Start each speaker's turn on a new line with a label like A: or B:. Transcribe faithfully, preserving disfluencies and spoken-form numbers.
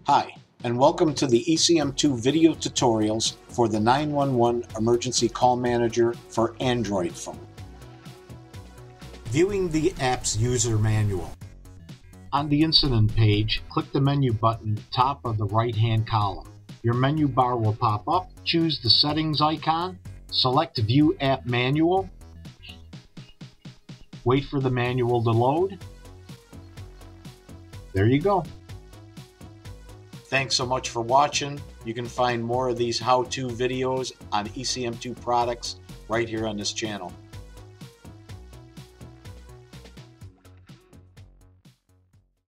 A: Hi, and welcome to the E C M two video tutorials for the nine one one Emergency Call Manager for Android phone. Viewing the app's user manual. On the incident page, click the menu button top of the right-hand column. Your menu bar will pop up. Choose the settings icon. Select View App Manual. Wait for the manual to load. There you go. Thanks so much for watching. You can find more of these how-to videos on E C M two products right here on this channel.